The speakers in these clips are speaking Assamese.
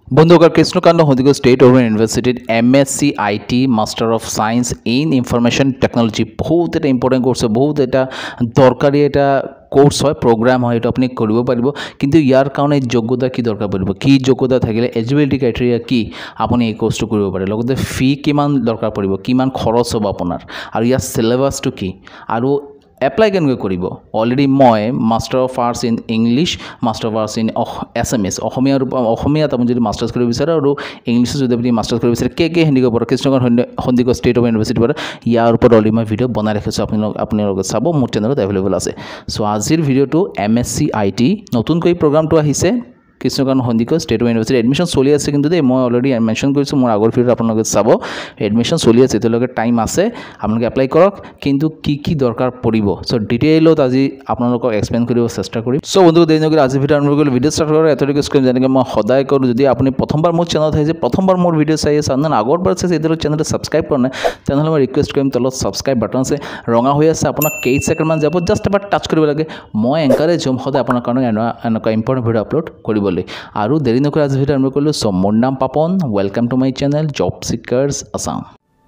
বন্ধুসকল কৃষ্ণকান্ত সন্দিকৈ ষ্টেট ওপেন ইউনিভাৰ্চিটিত MSc IT master of science in information technology বহুত এটা ইম্পৰ্টেণ্ট কোৰ্স হয়, বহুত এটা দৰকাৰী এটা কোর্স হয়, প্রোগ্রাম হয়। এটা আপনি কৰিব পাৰিব, কিন্তু ইয়াৰ কাৰণে যোগ্যতা কি দৰকাৰ পৰিব, কি যোগ্যতা থাকিলে এলিজিবিলিটি ক্ৰাইটেৰিয়া কি আপুনি এই কোর্সটো কৰিব পাৰে, লগতে ফি কিমান দৰকাৰ পৰিব, কিমান খৰচ হ'ব আপোনাৰ, আৰু ইয়াৰ সিলেবাসটো কি, আৰু এপ্লাই কেনেকৈ কৰিব। অলৰেডি মই master of arts in English, master of arts in ASSAMIS অসমীয়াত আপুনি যদি মাষ্টাৰ্ছ কৰিব বিচাৰে আৰু ইংলিছত যদি আপুনি মাষ্টাৰ্ছ কৰিব বিচাৰে কে সন্দিকৈৰ পৰা কৃষ্ণকান্ত সন্দিকৈ ষ্টেট অফ ইউনিভাৰ্চিটিৰ পৰা ইয়াৰ ওপৰত অলৰেডি মই ভিডিঅ' বনাই ৰাখিছোঁ, আপোনালোকে চাব, মোৰ চেনেলত এভেইলেবল আছে। চ' আজিৰ ভিডিঅ'টো MSc IT নতুনকৈ প্ৰগ্ৰামটো আহিছে Krishnakanta Sandikoi state of university admission চলি আছে, কিন্তু দেই মই অলৰেডি মেনশ্যন কৰিছোঁ মোৰ আগৰ ভিডিঅ'ত আপোনালোকে চাব, এডমিশ্যন চলি আছে, এতিয়ালৈকে টাইম আছে, আপোনালোকে এপ্লাই কৰক, কিন্তু কি দৰকাৰ পৰিব। চ' ডিটেইলত আজি আপোনালোকক এক্সপ্লেইন কৰিব চেষ্টা কৰিম। চ' বন্ধু দেৰি নকৰি আজি ভিডিঅ' আৰম্ভ কৰিলোঁ। ভিডিঅ' ষ্টাৰ্ট কৰাৰ এটা ৰিকুৱেষ্ট কৰিম, যেনেকৈ মই সদায় কৰোঁ, যদি আপুনি প্ৰথমবাৰ মোৰ চেনেলত আহিছে, প্ৰথমবাৰ মোৰ ভিডিঅ' চাই আছে, আপোনাৰ আগৰবাৰ চাইছে, এতিয়ালৈ চেনেলটো ছাবস্ক্ৰাইব কৰা নাই, তেনেহ'লে মই ৰিকুৱেষ্ট কৰিম তলত ছাবস্ক্ৰাইব বাটন আছে, ৰঙা হৈ আছে, আপোনাক কেইছেকেণ্ডমান যাব, জাষ্ট এবাৰ টাচ কৰিব লাগে। মই এংকাৰেজ হ'ম সদায় আপোনাৰ কাৰণে এনেকুৱা ইম্পৰ্টেণ্ট ভিডিঅ' আপলোড কৰিবলৈ। আৰু দেৰি নকৰি আজি ভিডিঅ' আৰম্ভ কৰিলোঁ। চ' মোৰ নাম Papon, welcome to my channel job seekers Assam.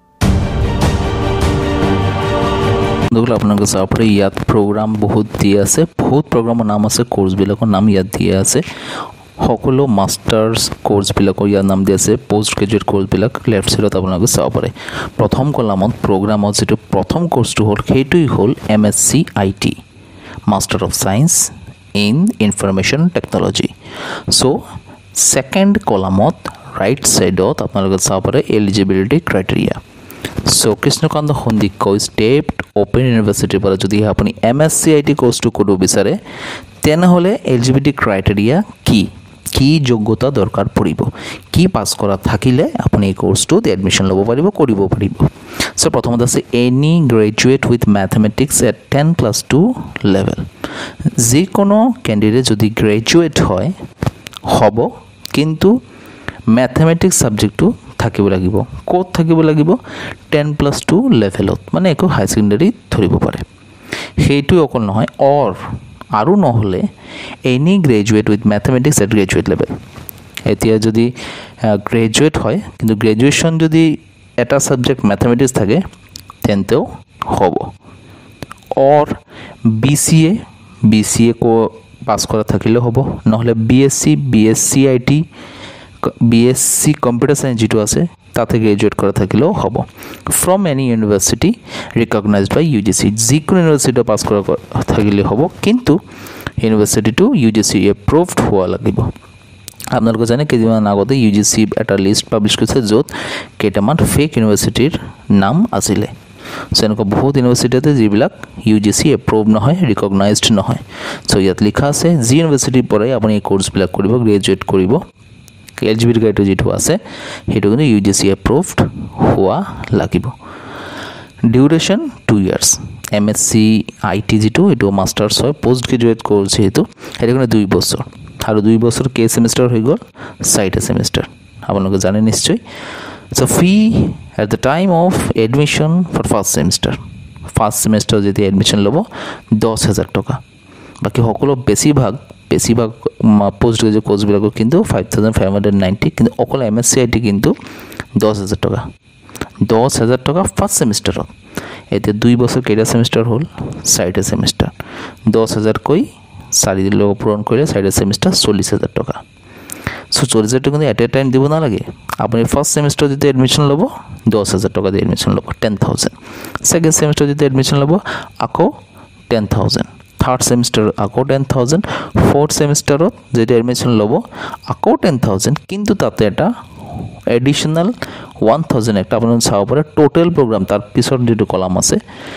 আপোনালোকে চাব পাৰে ইয়াত প্ৰগ্ৰাম বহুত দিয়া আছে, বহুত প্ৰগ্ৰামৰ নাম আছে, কোৰ্চবিলাকৰ নাম ইয়াত দিয়া আছে, সকলো মাষ্টাৰ্ছ কোৰ্চবিলাকৰ ইয়াৰ নাম দিয়া আছে, পষ্ট গ্ৰেজুৱেট কোৰ্চবিলাক লেফ্ট ছাইডত আপোনালোকে চাব পাৰে। প্ৰথম কলামত প্ৰগ্ৰামত যিটো প্ৰথম কোৰ্চটো হ'ল সেইটোৱেই হ'ল MSc IT master of science in information technology. So' second কলামত ৰাইট ছাইডত আপোনালোকে চাব পাৰে eligibility criteria. So' Krishnakanta Sandikoi state open ইউনিভাৰ্চিটিৰ পৰা যদি আপুনি MSc IT কোৰ্চটো কৰিব বিচাৰে, তেনেহ'লে এলিজিবিলিটি ক্ৰাইটেৰিয়া কি যোগ্যতা দৰকাৰ পৰিব, কি পাছ কৰা থাকিলে আপুনি এই কোৰ্চটোত এডমিশ্যন ল'ব পাৰিব, কৰিব পাৰিব। চ' প্ৰথমত আছে any graduate with mathematics at 10+2 level. যিকোনো কেণ্ডিডেট যদি গ্ৰেজুৱেট হয় হ'ব, কিন্তু মেথমেটিক্স ছাবজেক্টটো থাকিব লাগিব। ক'ত থাকিব লাগিব? 10+2 লেভেলত, মানে একো হাই ছেকেণ্ডেৰীত ধৰিব পাৰে। সেইটোৱে অকল নহয়, আৰু নহ'লে any graduate with mathematics at graduate level. এতিয়া যদি গ্ৰেজুৱেট হয়, কিন্তু গ্ৰেজুৱেশ্যন যদি এটা ছাবজেক্ট মেথমেটিক্স থাকে তেন্তেও হ'ব। BCA পাছ কৰা থাকিলেও হ'ব, নহ'লে BSc IT, BSc computer science যিটো আছে তাতে গ্ৰেজুৱেট কৰা থাকিলেও হ'ব। From any university recognized by UGC, যিকোনো ইউনিভাৰ্চিটিত পাছ কৰা থাকিলে হ'ব, কিন্তু ইউনিভাৰ্চিটিটো UGC এপ্ৰুভড হোৱা লাগিব। আপোনালোকে জানে কেইদিনমান আগতে UGC এটা লিষ্ট পাব্লিছ কৰিছে য'ত কেইটামান ফেক ইউনিভাৰ্চিটিৰ নাম আছিলে। চ' এনেকুৱা বহুত ইউনিভাৰ্চিটি আছে যিবিলাক UGC এপ্ৰুভ নহয়, ৰিকগনাইজড নহয়। চ' ইয়াত লিখা আছে যি ইউনিভাৰ্চিটিৰ পৰাই আপুনি এই কোৰ্চবিলাক কৰিব, গ্ৰেজুৱেট কৰিব, এলিজিবিলিটি ক্ৰাইটেৰিয়া যিটো আছে সেইটো কিন্তু UGC এপ্ৰুভড হোৱা লাগিব। Duration 2 years। MSc IT যিটো এইটো মাষ্টাৰ্ছ হয়, পষ্ট গ্ৰেজুৱেট কোৰ্চ সেইটো কাৰণে 2 বছৰ, আৰু 2 বছৰ কেই ছেমিষ্টাৰ হৈ গ'ল? 4টা ছেমিষ্টাৰ, আপোনালোকে জানে নিশ্চয়। So' fee at the time of admission for first semester যেতিয়া এডমিশ্যন ল'ব 10,000 টকা। বাকী সকলো বেছিভাগ পষ্ট গ্ৰেজুৱেট কোৰ্চবিলাকৰ কিন্তু 5,590, কিন্তু অকল MSc IT কিন্তু 10,000 টকা। 10,000 টকা ফাৰ্ষ্ট ছেমিষ্টাৰত। এতিয়া 2 বছৰ কেইটা ছেমিষ্টাৰ হ'ল? 4টা ছেমিষ্টাৰ। 10,000 কৈ 4 লগত পূৰণ কৰিলে 4টা ছেমিষ্টাৰ 40,000 টকা। চ' 40,000 টকা কিন্তু এট এ টাইম দিব নালাগে। আপুনি ফাৰ্ষ্ট ছেমিষ্টাৰ যেতিয়া এডমিশ্যন ল'ব 10,000 টকা দি এডমিশ্যন ল'ব, 10,000। ছেকেণ্ড ছেমিষ্টাৰ যেতিয়া এডমিশ্যন ল'ব আকৌ 10,000। থাৰ্ড ছেমিষ্টাৰ আকৌ 10,000। ফ'ৰ্থ ছেমিষ্টাৰত যেতিয়া এডমিশ্যন ল'ব আকৌ 10,000, কিন্তু তাতে এটা এডিশ্যনেল 1,000 একটা আপোনালোকে চাব পাৰে টোটেল প্ৰগ্ৰাম। তাৰ পিছত যিটো কলাম আছে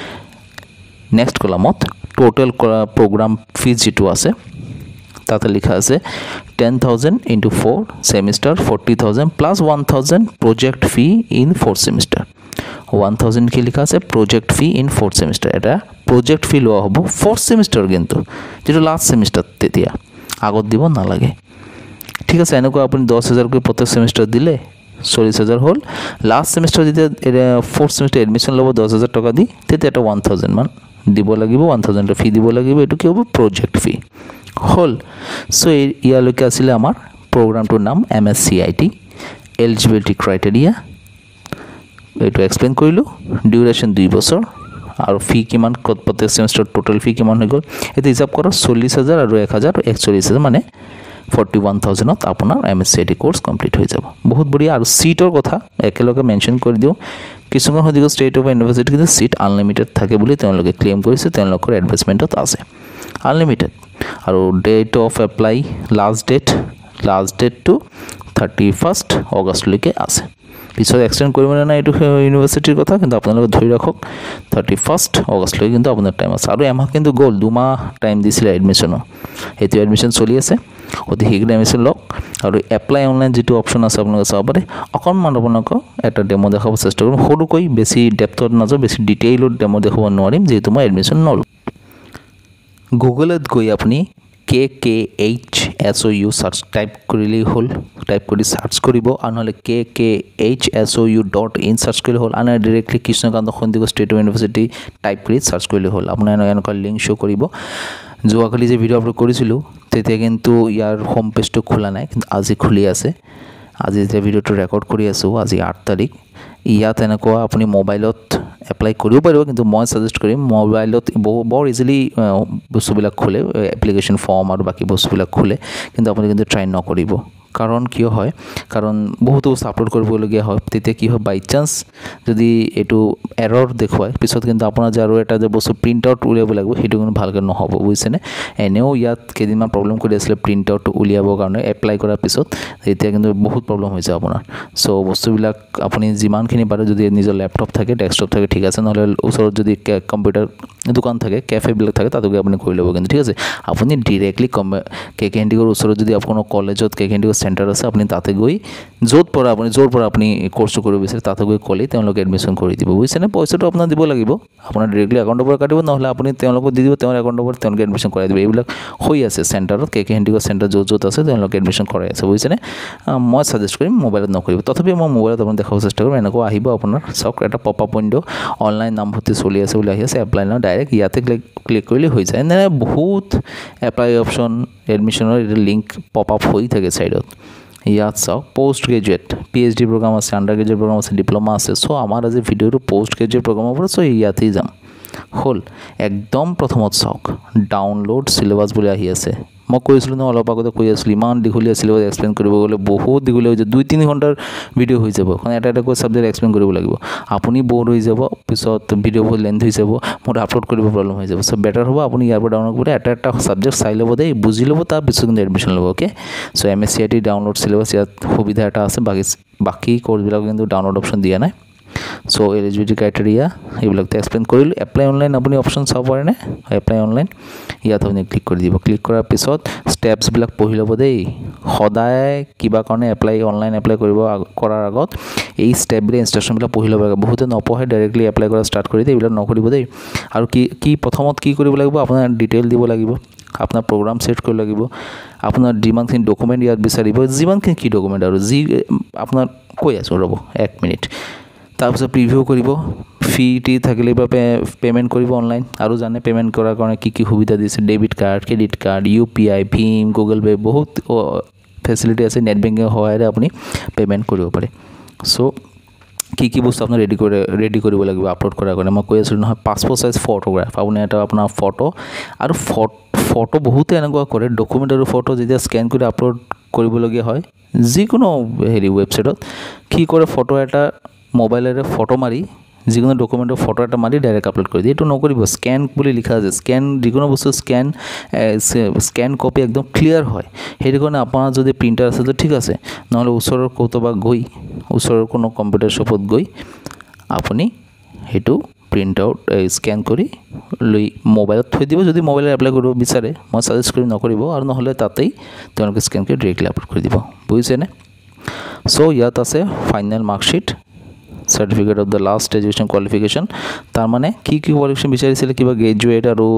নেক্সট কলামত টোটেল প্ৰগ্ৰাম ফিজ যিটো আছে তাতে লিখা আছে 10,000 into 4 semester 40,000 plus 1,000 project fee in 4th semester. 1,000 কি লিখা আছে? Project fee in 4th semester. এটা প্ৰজেক্ট ফি লোৱা হ'ব 4th ছেমিষ্টাৰ, কিন্তু যিটো লাষ্ট ছেমিষ্টাৰ তেতিয়া আগত দিব নালাগে। ঠিক আছে, এনেকুৱা আপুনি 10,000 কৈ প্ৰত্যেক ছেমিষ্টাৰ দিলে 40,000 হ'ল। লাষ্ট ছেমিষ্টাৰ যেতিয়া 4th ছেমিষ্টাৰ এডমিশ্যন ল'ব 10,000 টকা দি, তেতিয়া এটা 1,000 মান দিব লাগিব, 1,000 ফি দিব লাগিব। এইটো কি হ'ব? প্ৰজেক্ট ফি হ'ল। চ' ইয়ালৈকে আছিলে আমাৰ প্ৰগ্ৰামটোৰ নাম MSc এলিজিবিলিটি ক্ৰাইটেৰিয়া এইটো এক্সপ্লেইন কৰিলোঁ ডিউৰেশ্যন 2 বছৰ আৰু ফি কিমান প্ৰত্যেক সেমিস্টাৰ টোটাল ফি কিমান হৈ গ'ল এটা হিসাব কৰক 40,000 আৰু 1,000 41,000 মানে 41,000 ত আপোনাৰ MSc কোর্স কমপ্লিট হৈ যাব বহুত বঢ়িয়া আৰু সিটৰ কথা একেলগে মেনশন কৰি দিও কিছুমান হৈ গ'ল ষ্টেট অফ ইউনিভাৰ্সিটি কিন্তু সিট আনলিমিটেড থাকে বুলি তেওঁলোকে ক্লেম কৰিছে তেওঁলোকৰ এডভাৰটাইজমেন্টত আছে আনলিমিটেড আৰু date of apply last date to 31st August লৈকে আছে পিছত এক্সটেন্ড কৰিব না এটো ইউনিভাৰ্সিটিৰ কথা কিন্তু আপোনালোকে ধৰি ৰাখক 31st অগষ্ট লৈকে কিন্তু আপোনাৰ টাইম আছে আৰু এমাহ কিন্তু গ'ল 2 মাহ টাইম দিছিলে এডমিশনৰ এটো এডমিশন চলি আছে অতি শীঘ্ৰে এডমিশন লওক আৰু এপ্লাই অনলাইন যেটো অপচন আছে আপোনালোকে চাব পাৰে অকনমান আপোনালোক এটা ডেমো দেখাব চেষ্টা কৰিম সৰুকৈ বেছি ডেপথত নাযাও বেছি ডিটেইলত ডেমো দেখাব নোৱাৰিম যেহেতু মই এডমিশন নল গুগলত গৈ আপুনি KKHSOU সার্চ টাইপ কৰিলে হল টাইপ কৰি সার্চ কৰিব আনহলে KKHSOU.in সার্চ কৰিলে হল আনা directly Krishnakanta Sandikoi state university type কৰি সার্চ কৰিলে হল আপোনাৰ এনেকা লিংক শো কৰিব যোৱাকালি যে ভিডিও আপলোড কৰিছিলো তেতিয়া কিন্তু ইয়াৰ হোম পেজটো খোলা নাই কিন্তু আজি খুলি আছে আজি যে ভিডিওটো ৰেকৰ্ড কৰি আছো আজি 8 তাৰিখ ইয়াত এনেকুৱা আপুনি মোবাইলত এপ্লাই কৰিব পাৰিব কিন্তু মই সাজেষ্ট কৰিম মোবাইলত বৰ ইজিলি বস্তুবিলাক খোলে এপ্লিকেশন ফৰ্ম আৰু বাকি বস্তুবিলাক খোলে কিন্তু আপুনি কিন্তু ট্ৰাই নকৰিব কাৰণ কিয় হয় কাৰণ বহুত বস্তু আপলোড কৰিবলগীয়া হয় তেতিয়া কি হয় বাই চান্স যদি এটো এৰৰ দেখুৱায় পিছত কিন্তু আপোনাৰ যে আৰু এটা যে বস্তু প্ৰিন্ট আউট উলিয়াব লাগিব হেতু কিন্তু ভালকৈ নহব বুজিছেনে এনেও ইয়াত কেদিনমান প্ৰবলেম কৰি আছিল প্ৰিন্ট আউট উলিয়াবৰ কাৰণে এপ্লাই কৰাৰ পিছত এতিয়া কিন্তু বহুত প্ৰবলেম হৈ যায় আপোনাৰ সো বস্তুবিলাক আপুনি যিমানখিনি পাৰে যদি নিজৰ ল্যাপটপ থাকে ডেস্কটপ থাকে ঠিক আছে নহলে ওচৰত যদি কম্পিউটাৰ দোকান থাকে কেফে বিলাক থাকে তাতো আপুনি কৰি ল'ব কিন্তু ঠিক আছে আপুনি ডাইৰেক্টলি কেকেন্ডিগৰ ওচৰত যদি আপোনাৰ কলেজত কেকেন্ডিগৰ সেন্টার আছে আপনি তাতে গৈ জোৰ পৰা আপুনি কোর্সটো কৰিব বিচাৰে তাতে গৈ কলে তেওঁলোকে এডমিশন কৰি দিব বুজিছেনে পইচাটো আপোনাৰ দিব লাগিব আপোনাৰ ডাইৰেক্টলি একাউন্টৰ পৰা কাটিব নহলে আপুনি তেওঁলোকক দি দিব তেওঁৰ একাউন্টৰ পৰা তেওঁলোকে এডমিশন কৰাই দিব এইবিলাক হৈ আছে সেন্টাৰত কেকেন্ডিগৰ সেন্টাৰ য'ত আছে তেওঁলোকে এডমিশন কৰাই আছে বুজিছেনে মই সাজেষ্ট কৰিম মোবাইলত নকৰিব তথাপি মই মোবাইলত আপোনাক দেখাব চেষ্টা কৰিম এনেকুৱা আহিব আপোনাৰ সক এটা পপ আপ উইন্ডো অনলাইন নামভৰ্তি চলি আছে বুলি আহি আছে এপ্লাই নাও ডাইৰেক্ট ইয়াতে ক্লিক কৰিলে হৈ যায় না বহুত এপ্লাই অপশন এডমিশনৰ লিংক পপ আপ হৈ থাকে সাইডত ইয়াত চাও পোস্ট গ্ৰেজুৱেট PhD প্ৰগ্ৰাম আছে আন্ডাৰ গ্ৰেজুৱেট প্ৰগ্ৰাম আছে ডিপ্লোমা আছে সো আমাৰ আজি ভিডিওটো পোস্ট গ্ৰেজুৱেট প্ৰগ্ৰামৰ পৰা সো ইয়াতেই যাম হল একদম প্ৰথমত চাওক ডাউনলোড সিলেবাস বুলি আহি আছে মই কৈছিলো ন অলপ আগতে কৈ আছিল ইমান দীঘলীয়া সিলেবাস এক্সপ্লেইন কৰিব গলে বহুত দীঘলীয়া হৈ যায় 2-3 ঘণ্টাৰ ভিডিও হৈ যাব কাৰণ এটা কৈ সাবজেক্ট এক্সপ্লেইন কৰিব লাগিব আপুনি বৰ হৈ যাব পিছত ভিডিও বহুত লেন্থ হৈ যাব মোৰ আপলোড কৰিব প্ৰবলেম হৈ যাব সো বেটাৰ হ'ব আপুনি ইয়াৰ পৰা ডাউনলোড কৰি এটা সাবজেক্ট চাই ল'ব দেই বুজি ল'ব তাৰ পিছত কিন্তু এডমিশন ল'ব okay so MSc download syllabus ইয়াত সুবিধা এটা আছে বাকি কোর্সবিলাক কিন্তু ডাউনলোড অপশন দিয়া নাই সো এলিজিবিলিটি ক্ৰাইটেৰিয়া এইবিলাক এক্সপ্লেইন কৰিলো এপ্লাই অনলাইন আপুনি অপশন চাব পাৰে নে এপ্লাই অনলাইন ইয়াত আপুনি ক্লিক কৰি দিব ক্লিক কৰাৰ পিছত স্টেপস বিলাক পঢ়ি ল'ব দেই সদায় কিবা কাৰণে এপ্লাই অনলাইন এপ্লাই কৰাৰ আগত এই স্টেপ বিলাক ইনস্ট্ৰাকচন বিলাক পঢ়ি ল'ব লাগে বহুতে নপঢ়ে ডাইৰেক্টলি এপ্লাই কৰা ষ্টাৰ্ট কৰি দিয়ে এইবিলাক নকৰিব দেই আৰু কি প্ৰথমত কি কৰিব লাগিব আপোনাৰ ডিটেইল দিব লাগিব আপোনাৰ প্ৰগ্ৰাম সেট কৰিব লাগিব আপোনাৰ যিমানখিনি ডকুমেন্ট ইয়াত বিচাৰিব যিমানখিনি কি ডকুমেন্ট আৰু যি আপোনাৰ কৈ আছো ৰব 1 মিনিট তাৰপিছত প্ৰিভিউ কৰিব ফি টি থাকিলে বা পেমেন্ট কৰিব অনলাইন আৰু জানে পেমেন্ট কৰাৰ কাৰণে কি সুবিধা দিছে debit card credit card UPI ভীম গুগল পে বহুত ফেসিলিটি আছে নেট বেংকিং সহায়ৰে আপুনি পেমেন্ট কৰিব পাৰে সো কি বস্তু আপুনি ৰেডি কৰিব লাগিব আপলোড কৰাৰ কাৰণে মই কৈ আছো নহয় পাসপোৰ্ট সাইজ ফটোগ্ৰাফ আপুনি এটা আপোনাৰ ফটো আৰু ফটো বহুত এনেকুৱা কৰে ডকুমেন্ট আৰু ফটো যেতিয়া স্ক্যান কৰি আপলোড কৰিবলগীয়া হয় যিকোনো হেৰি ওয়েবসাইটত কি কৰে ফটো এটা মোবাইলেৰে ফটো মাৰি যিকোনো ডকুমেন্টৰ ফটো এটা মাৰি ডাইৰেক্ট আপলোড কৰি দিয়ে এটো নকৰিব স্ক্যান বুলি লিখা আছে স্ক্যান যিকোনো বস্তু স্ক্যান কপি একদম ক্লিয়াৰ হয় হেৰি কাৰণে আপোনাৰ যদি প্ৰিন্টাৰ আছে তো ঠিক আছে নহলে ওচৰৰ কোতবা গৈ ওচৰৰ কোনো কম্পিউটাৰ শ্বপত গৈ আপুনি হেতু প্ৰিন্ট আউট স্ক্যান কৰি লৈ মোবাইলত থৈ দিব যদি মোবাইলে এপ্লাই কৰিব বিচাৰে মই সাজেষ্ট কৰি নকৰিব আৰু নহলে তাতেই তেওঁলোকে স্ক্যান কৰি ডাইৰেক্টলি আপলোড কৰি দিব বুজিছেনে সো ইয়াত আছে final marksheet certificate of the last education qualification তাৰ মানে কি কোৱালিফিকেশন বিচাৰিছিল কিবা গ্ৰেজুৱেট আৰু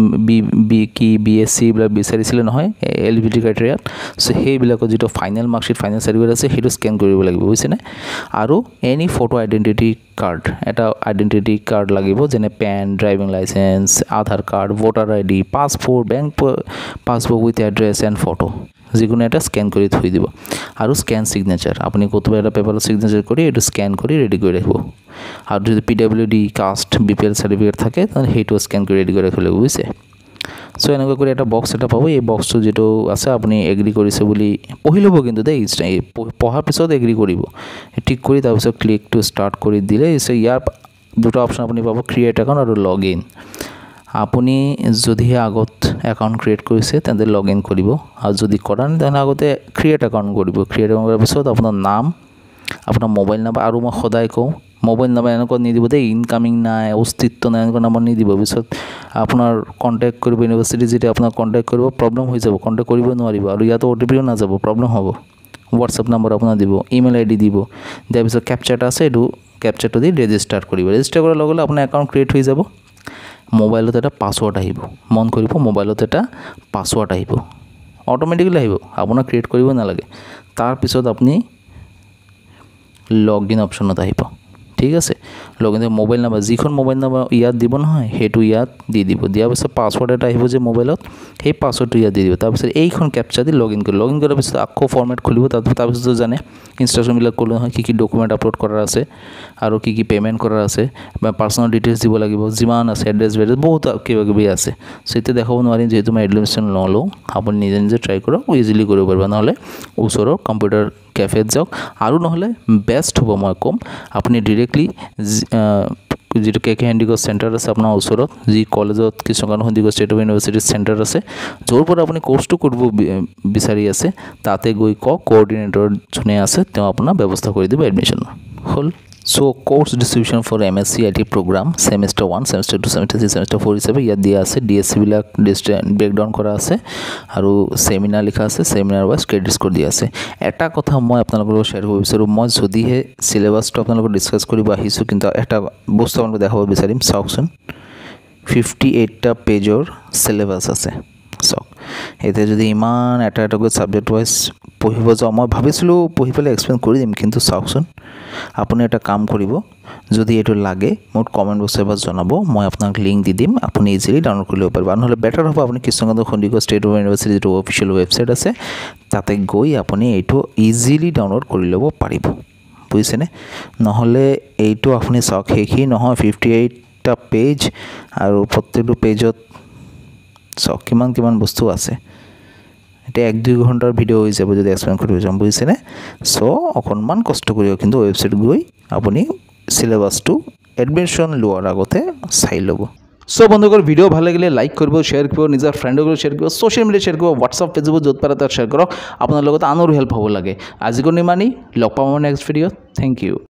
BSc বলা বিচাৰিছিল নহয় এলিজিবিলিটি ক্ৰাইটেৰিয়া সো হেবিলাকৰ যেটো ফাইনাল মাৰ্কশিট ফাইনাল সাৰ্টিফিকেট আছে হেটো স্ক্যান কৰিব লাগিব বুজিছেনে আৰু এনি ফটো আইডেন্টিটি কাৰ্ড এটা আইডেন্টিটি কাৰ্ড লাগিব যেনে PAN driving licence Aadhaar card voter ID passport bank passbook with address and photo যিকোনো এটা স্ক্যান কৰি থৈ দিব আৰু স্ক্যান সিগনেচাৰ আপুনি কোনোবা এটা পেপাৰত সিগনেচাৰ কৰি এটো স্ক্যান কৰি ৰেডি কৰি ৰাখিব আৰু যদি পিডব্লিউডি কাষ্ট বিপিএল সাৰ্টিফিকেট থাকে তাহলে হেটো স্ক্যান কৰি ৰেডি কৰি ৰাখিলে বুজিছে সো এনেকৈ কৰি এটা বক্স এটা পাব এই বক্সটো যেটো আছে আপুনি এগ্ৰি কৰিছে বুলি পঢ়ি ল'ব কিন্তু দেই পঢ়াৰ পিছত এগ্ৰি কৰিব ঠিক কৰি তাৰ পিছত ক্লিক টু ষ্টাৰ্ট কৰি দিলে ইয়াৰ দুটা অপচন আপুনি পাব ক্ৰিয়েট একাউণ্ট আৰু লগ ইন আপুনি যদি আগত একাউণ্ট ক্ৰিয়েট কৰিছে তেন্তে লগ ইন কৰিব আৰু যদি কৰা নাই তেনে আগতে ক্ৰিয়েট একাউণ্ট কৰিব ক্ৰিয়েট একাউণ্ট কৰাৰ পিছত আপোনাৰ নাম আপোনাৰ মোবাইল নাম্বাৰ আৰু মই সদায় কওঁ মোবাইল নাম্বাৰ এনেকুৱা নিদিব দেই ইনকামিং নাই অস্তিত্ব নাই এনেকুৱা নাম্বাৰ নিদিব পিছত আপোনাৰ কণ্টেক্ট কৰিব ইউনিভাৰ্চিটি যেতিয়া আপোনাক কণ্টেক্ট কৰিব প্ৰব্লেম হৈ যাব কণ্টেক্ট কৰিব নোৱাৰিব আৰু ইয়াতো অ'টিপিও নাযাব প্ৰব্লেম হ'ব হোৱাটছআপ নাম্বাৰ আপোনাৰ দিব ইমেইল আইডি দিব দিয়াৰ পিছত কেপচাৰটা আছে এইটো কেপচাৰটো দি ৰেজিষ্টাৰ কৰিব ৰেজিষ্টাৰ কৰাৰ লগে লগে আপোনাৰ একাউণ্ট ক্ৰিয়েট হৈ যাব মোবাইলত এটা পাছৱৰ্ড আহিব মন কৰিব মোবাইলত এটা পাছৱৰ্ড আহিব অটোমেটিক্যালি আহিব আপোনাৰ ক্ৰিয়েট কৰিব নালাগে তাৰ পিছত আপুনি লগ ইন অপচনত আহিব ঠিক আছে লগ ইন মোবাইল নাম্বাৰ যিখন মোবাইল নাম্বাৰ ইয়াত দিব নহয় হেতু ইয়াত দি দিব দিয়াৰ পিছত পাছৱৰ্ড এটা আহিব যে মোবাইলত সেই পাছৱৰ্ডটো ইয়াত দি দিব তাৰ পিছত এইখন কেপচা দি লগ ইন কৰাৰ পিছত আকৌ ফৰমেট খুলিব তাৰ পিছত জানে ইনষ্ট্ৰাকচনবিলাক ক'লো নহয় কি ডকুমেণ্ট আপলোড কৰাৰ আছে আৰু কি পেমেণ্ট কৰাৰ আছে বা পাৰ্সোনাল ডিটেইলছ দিব লাগিব যিমান আছে এড্ৰেছ বহুত কিবা কিবি আছে সো এতিয়া দেখাব নোৱাৰিম যেহেতু মই এডমিশ্যন নলওঁ আপুনি নিজে নিজে ট্ৰাই কৰক ইজিলি কৰিব পাৰিব নহ'লে ওচৰৰ কম্পিউটাৰ কেফেত যাওক আৰু নহ'লে বেষ্ট হ'ব মই ক'ম আপুনি ডিৰেক্টলি যেটো কেকে হেণ্ডিগছ চেণ্টাৰ আছে আপোনাৰ ওচৰত যি কলেজত Krishnakanta Sandikoi state of university centre আছে য'ৰ পৰা আপুনি কোৰ্চটো কৰিব বিচাৰি আছে তাতে গৈ কোঅৰ্ডিনেটৰ যোনে আছে তেওঁ আপোনাৰ ব্যৱস্থা কৰি দিব এডমিশ্যন হ'ল so course distribution for MSc IT program semester 1 semester 2 semester 3 semester 4 হিচাপে ইয়াত দিয়া আছে DSC বিলাক ব্ৰেকডাউন কৰা আছে আৰু সেমিনাৰ লিখা আছে সেমিনাৰ ওয়াইজ ক্ৰেডিট স্কোৰ দিয়া আছে এটা কথা মই আপোনালোকৰ লগত শ্বেয়াৰ কৰিব বিচাৰো মই যদিহে সিলেবাসটো আপোনালোকৰ ডিসকাস কৰিব আহিছো কিন্তু এটা বস্তু আপোনালোকক দেখাব বিচাৰিম চাওকচোন 58টা পেজৰ সিলেবাস আছে চাওক এতে যদি ইমান এটা সাবজেক্ট ওয়াইজ পঢ়িব যাও মই ভাবিছিলো পঢ়ি পেলাই এক্সপ্লেইন কৰি দিম কিন্তু চাওকচোন আপুনি এটা কাম কৰিব যদি এটো লাগে মোৰ কমেন্ট বক্সে বা জনাব মই আপোনাক লিংক দি দিম আপুনি ইজিলি ডাউনলোড কৰি ল'ব পাৰিব নহলে বেটাৰ হ'ব আপুনি কৃষ্ণকান্ত সন্দিকৈ ষ্টেট অফ ইউনিভাৰ্চিটিৰ অফিচিয়েল ওয়েবসাইট আছে তাতে গৈ আপুনি এটো ইজিলি ডাউনলোড কৰি ল'ব পাৰিব বুজিছেনে নহলে এইটো আপুনি চাওক হেকি নহয় 58টা পেজ আৰু প্ৰত্যেকটো পেজত চাওক কিমান বস্তু আছে এটা 1-2 ঘণ্টাৰ ভিডিও হৈ যাব যদি এক্সপ্লেইন কৰিব যাম বুজিছেনে সো অকনমান কষ্ট কৰিব কিন্তু ওয়েবসাইট গৈ আপুনি সিলেবাসটো এডমিশন লোৱাৰ আগতে চাই ল'ব সো বন্ধুসকল ভিডিও ভাল লাগিলে লাইক কৰিব শেয়াৰ কৰিব নিজৰ ফ্ৰেণ্ডক শেয়াৰ কৰিব সোশ্যাল মিডিয়া শেয়াৰ কৰিব WhatsApp Facebook য'ত পাৰে তাত শেয়াৰ কৰক আপোনাৰ লগত আনৰো হেল্প হ'ব লাগে আজি কোনে মানি লগ পাম নেক্সট ভিডিও থ্যাংক ইউ